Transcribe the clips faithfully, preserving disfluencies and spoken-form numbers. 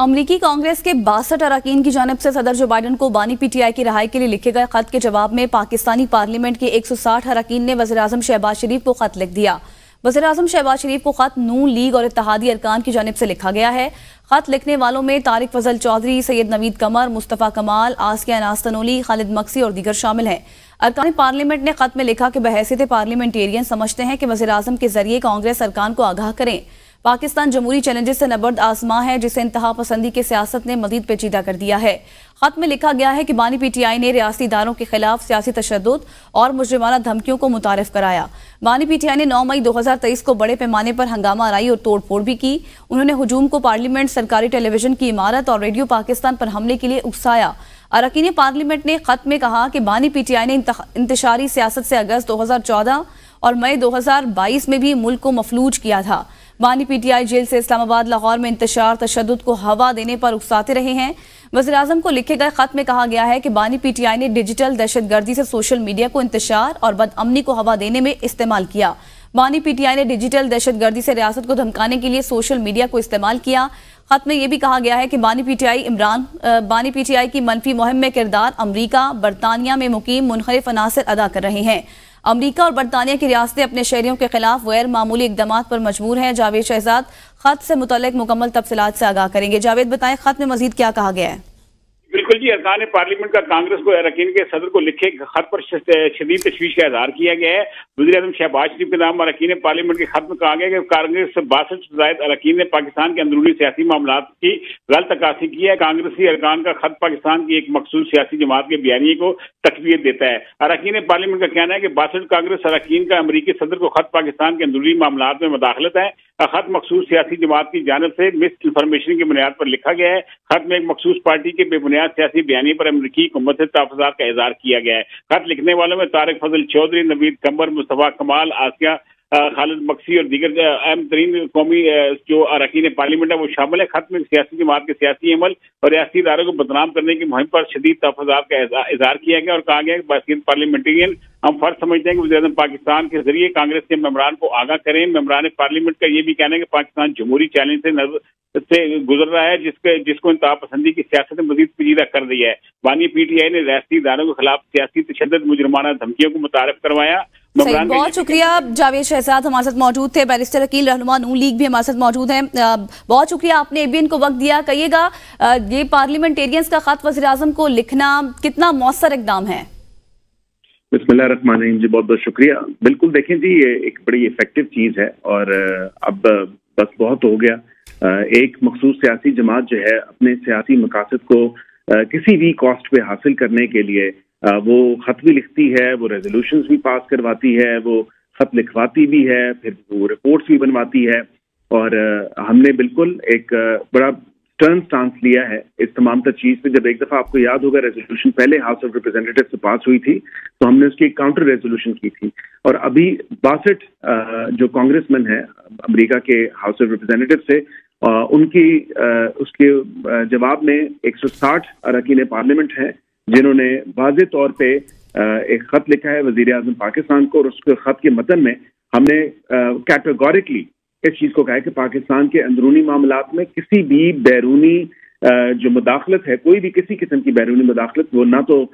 अमरीकी कांग्रेस के बासठ अरकान की जानिब से सदर जो बाइडन को बानी पी टी आई की रहाई के लिए लिखे गए खत के जवाब में पाकिस्तानी पार्लियामेंट के एक सौ साठ अरकान ने वज़ीर आज़म शहबाज शरीफ को खत लिख दिया। वज़ीर आज़म शहबाज शरीफ को खत नून लीग और इत्तेहादी अरकान की जानिब से लिखा गया है। खत लिखने वालों में तारिक फजल चौधरी, सैयद नवीद कमर, मुस्तफ़ा कमाल, आसिया नास्तनोली, खालिद मक्सी और दीगर शामिल हैं। अरकान पार्लियामेंट ने खत में लिखा कि बहैसियत पार्लियामेंटेरियन समझते हैं कि वज़ीर आज़म के जरिए कांग्रेस अरकान को आगाह करें। पाकिस्तान जमहूरी चैलेंजेस से नबर्द आजमा है जिसे इंतहा पसंदी की सियासत ने मजीद पेचीदा कर दिया है। खत में लिखा गया है कि बानी पी टी आई ने रियासती इदारों के खिलाफ सियासी तशद्दुद और मुजरिमाना धमकियों को मुतारिफ कराया। बानी पी टी आई ने नौ मई दो हजार तेईस को बड़े पैमाने पर हंगामा आराई और तोड़ फोड़ भी की। उन्होंने हुजूम को पार्लियामेंट, सरकारी टेलीविजन की इमारत और रेडियो पाकिस्तान पर हमले के लिए उकसाया। अरकान पार्लियामेंट ने खत में कहा कि बानी पी टी आई ने इंतशारी सियासत से अगस्त दो हजार चौदह और मई दो हजार बाईस में भी मुल्क को मफलूज किया था। बानी पी टी आई जेल से इस्लामाबाद, लाहौर में इंतशार तशद्दुद को हवा देने पर उकसाते रहे हैं। वज़ीर आज़म को लिखे गए खत में कहा गया है कि बानी पी टी आई ने डिजिटल दहशत गर्दी से सोशल मीडिया को इंतशार और बदअमनी को हवा देने में इस्तेमाल किया। बानी पी टी आई ने डिजिटल दहशत गर्दी से रियासत को धमकाने के लिए सोशल मीडिया को इस्तेमाल किया। खत में यह भी कहा गया है कि बानी पी टी आई इमरान बानी पी टी आई की मनफी मुहिम में किरदार अमरीका, बरतानिया में मुकीम मुनहरिफ अनासर अदा कर रहे हैं। अमरीका और बरतानिया की रियासतें अपने शहरियों के खिलाफ गैर मामूली इकदामात पर मजबूर हैं। जावेद शहजाद खत से मुतल्लिक मुकम्मल तफसीलात से आगाह करेंगे। जावेद, बताएं खत में मजीद क्या कहा गया है? बिल्कुल जी, अरकान पार्लियामेंट का कांग्रेस को अरकान के सदर को लिखे खत पर शदीद तशवीश का इजहार किया गया है। वज़ीर आज़म शहबाज शरीफ के नाम अरकान पार्लियामेंट के खत में कहा गया कि कांग्रेस बासठ से ज़ायद अरकान ने पाकिस्तान के अंदरूनी सियासी मामला की गलत अक्कासी की है। कांग्रेसी अरकान का खत पाकिस्तान की एक मखसूस सियासी जमात के बयानी को तकवीत देता है। अरकान पार्लियामेंट का कहना है कि बासठ कांग्रेस अरकान का अमरीकी सदर को खत पाकिस्तान के अंदरूनी मामला में मदाखलत है। खत मखसूस सियासी जमात की जानिब से मिस इन्फॉर्मेशन की बुनियाद पर लिखा गया है। खत में एक मखसूस पार्टी के बेबुनियाद सियासी बयानी पर अमरीकी हुकूमत से तहफ़्फ़ुज़ात का इज़हार किया गया है। खत लिखने वालों में तारिक फजल चौधरी, नवीद कमर, मुस्तफ़ा कमाल, आसिया खालिद मक्सी और दीगर अहम तरीन कौमी जो अरकान पार्लियामेंट है वो शामिल है। खत में सियासी जमात के सियासी अमल और रियासती इदारों को बदनाम करने की मुहिम पर शदीद तहफ़्फ़ुज़ात का इज़हार किया गया और कहा गया कि बासठ पार्लियामेंटेरियन हम फर्ज समझते हैं कि वज़ीर आज़म पाकिस्तान के जरिए कांग्रेस के मेंबरान को आगाह करें। मेंबरान पार्लियामेंट का ये भी कहना है कि पाकिस्तान जमहूरी चैलेंज से नजर से गुजर रहा है जिसके जिसको इंतहा पसंदी की सियासत में मजीद पेचीदा कर दी है। बानी पी टी आई ने रियासती इदारों के खिलाफ सियासी तशद्दुद, मुजरिमाना धमकियों को मुतारिफ करवाया। बहुत शुक्रिया जावेद शहजाद हमारे साथ मौजूद थे। बैरिस्टर अकील रहनुमा नून लीग भी हमारे साथ मौजूद हैं। बहुत शुक्रिया, आपने एबीएन को वक्त दिया। कहिएगा ये पार्लियामेंटेरियंस का खत वज़ीर आज़म को लिखना कितना मौसर इक़दाम है? बिस्मिल्लाहिर्रहमानिर्रहीम जी, बहुत बहुत शुक्रिया। बिल्कुल देखें जी, ये एक बड़ी इफेक्टिव चीज़ है और अब बस बहुत हो गया। एक मखसूस सियासी जमात जो है अपने सियासी मकासद को किसी भी कॉस्ट पे हासिल करने के लिए वो खत भी लिखती है, वो रेजोल्यूशंस भी पास करवाती है, वो खत लिखवाती भी है, फिर वो रिपोर्ट्स भी बनवाती है। और हमने बिल्कुल एक बड़ा टर्न स्टांस लिया है इस तमाम तर चीज पे। जब एक दफा आपको याद होगा रेजोल्यूशन पहले हाउस ऑफ रिप्रेजेंटेटिव से पास हुई थी तो हमने उसकी काउंटर रेजोल्यूशन की थी और अभी बासठ जो कांग्रेसमैन है अमेरिका के हाउस ऑफ रिप्रेजेंटेटिव से उनकी उसके जवाब में एक सौ साठ अरकान पार्लियामेंट है जिन्होंने वाज़ेह तौर पे एक खत लिखा है वजीर आज़म पाकिस्तान को और उसके खत के मतन में हमने कैटेगोरिकली इस चीज को कहा है कि पाकिस्तान के अंदरूनी मामलात में किसी भी बैरूनी जो मुदाखलत है, कोई भी किसी किस्म की बैरूनी मुदाखलत, वो ना तो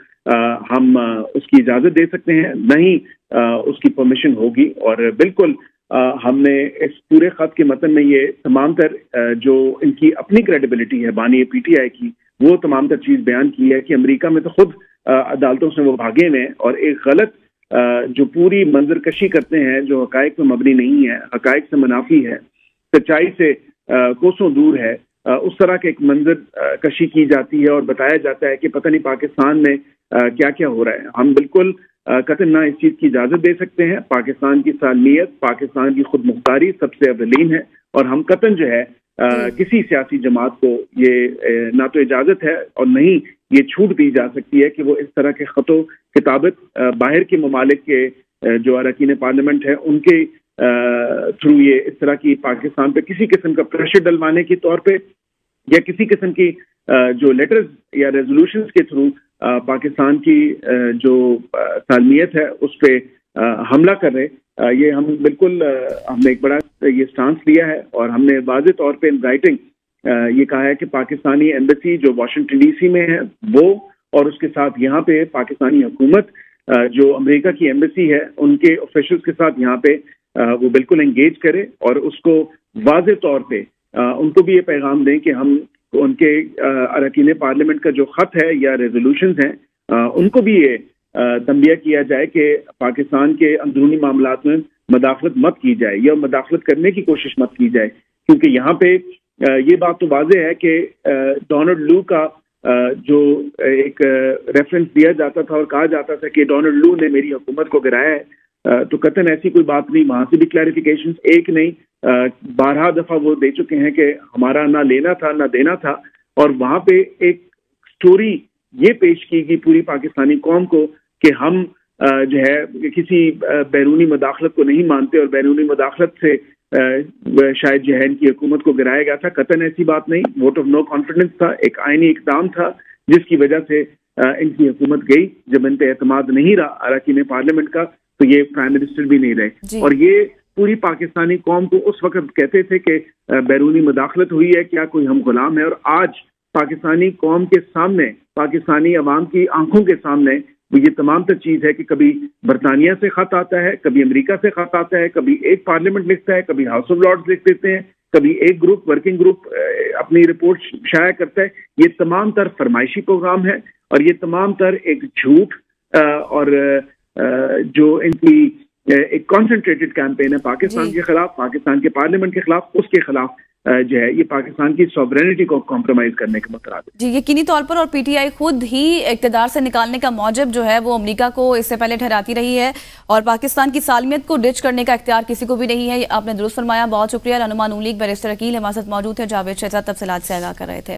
हम उसकी इजाजत दे सकते हैं न ही उसकी परमिशन होगी। और बिल्कुल हमने इस पूरे खत के मतन में ये तमाम तर जो इनकी अपनी क्रेडिबिलिटी है बानी पी टी आई की, वो तमाम तर चीज बयान की है कि अमेरिका में तो खुद अदालतों से वो भागे हुए हैं और एक गलत जो पूरी मंजर कशी करते हैं जो हकायक में मबनी नहीं है, हकायक से मुनाफी है, सच्चाई से कोसों दूर है, उस तरह के एक मंजर कशी की जाती है और बताया जाता है कि पता नहीं पाकिस्तान में क्या क्या हो रहा है। हम बिल्कुल कतई ना इस चीज की इजाजत दे सकते हैं। पाकिस्तान की सालमियत, पाकिस्तान की खुद मुख्तारी सबसे अवलीन है और हम कतन जो है आ, किसी सियासी जमात को ये ना तो इजाजत है और नहीं ये छूट दी जा सकती है कि वो इस तरह के खतों किताबत बाहर के ममालिक के जो अरकान पार्लियामेंट है उनके थ्रू ये इस तरह की पाकिस्तान पे किसी किस्म का प्रेशर डलवाने के तौर पे या किसी किस्म की जो लेटर्स या रेजोल्यूशंस के थ्रू पाकिस्तान की जो सालमियत है उस पे हमला कर रहे। ये हम बिल्कुल हमने एक बड़ा ये स्टांस लिया है और हमने वाज़ेह तौर पे इन राइटिंग یہ کہا ہے کہ پاکستانی ایمبیسی جو واشنگٹن ڈی سی میں ہے وہ اور اس کے ساتھ یہاں پہ پاکستانی حکومت جو امریکہ کی ایمبیسی ہے ان کے آفیشلز کے ساتھ یہاں پہ وہ بالکل انگیج کرے اور اس کو واضح طور پہ ان کو بھی یہ پیغام دیں کہ ہم ان کے اراکین پارلیمنٹ کا جو خط ہے یا ریزولوشنز ہیں ان کو بھی یہ تنبیہ کیا جائے کہ پاکستان کے اندرونی معاملات میں مداخلت مت کی جائے یا مداخلت کرنے کی کوشش مت کی جائے، کیونکہ یہاں پہ یہ بات تو واضح ہے کہ ڈونلڈ لو کا جو ایک ریفرنس دیا جاتا تھا اور کہا جاتا تھا کہ ڈونلڈ لو نے میری حکومت کو گرایا ہے، تو قطعاً ایسی کوئی بات نہیں، وہاں سے بھی کلیریفیکیشن ایک نہیں بارہ دفعہ وہ دے چکے ہیں کہ ہمارا نہ لینا تھا نہ دینا تھا، اور وہاں پہ ایک سٹوری یہ پیش کی گئی پوری پاکستانی قوم کو کہ ہم جو ہے کسی بیرونی مداخلت کو نہیں مانتے اور بیرونی مداخلت سے شاید جو ہے ان کی حکومت کو گرایا گیا تھا۔ قطعاً ایسی بات نہیں، ووٹ آف نو کانفیڈنس تھا، ایک آئینی اقدام تھا جس کی وجہ سے ان کی حکومت گئی۔ جب ان پہ اعتماد نہیں رہا اراکین پارلیمنٹ کا تو یہ پرائم منسٹر بھی نہیں رہے جی۔ اور یہ پوری پاکستانی قوم کو اس وقت کہتے تھے کہ بیرونی مداخلت ہوئی ہے، کیا کوئی ہم غلام ہے؟ اور آج پاکستانی قوم کے سامنے، پاکستانی عوام کی آنکھوں کے سامنے وہ یہ تمام تر چیز ہے کہ کبھی برطانیہ سے خط آتا ہے، کبھی امریکہ سے خط آتا ہے، کبھی ایک پارلیمنٹ لکھتا ہے، کبھی ہاؤس آف لارڈز لکھ دیتے ہیں، کبھی ایک گروپ ورکنگ گروپ اپنی رپورٹ شائع کرتا ہے۔ یہ تمام تر فرمائشی پروگرام ہے اور یہ تمام تر ایک جھوٹ اور جو ان کی ایک کانسنٹریٹڈ کیمپین ہے پاکستان جی۔ کے خلاف، پاکستان کے پارلیمنٹ کے خلاف، اس کے خلاف جو ہے یہ پاکستان کی سوورینٹی کو کمپرومائز کرنے کے مترادف جی یقینی طور پر، اور پی ٹی آئی خود ہی اقتدار سے نکالنے کا موجب جو ہے وہ امریکہ کو اس سے پہلے ٹھہراتی رہی ہے اور پاکستان کی سالمیت کو ڈچ کرنے کا اختیار کسی کو بھی نہیں ہے۔ آپ نے درست فرمایا، بہت شکریہ۔ رہنما نون لیگ بیرسٹر عقیل ہمارے ساتھ موجود ہے، جاوید شہزاد تفصیلات سے آگاہ کر رہے تھے۔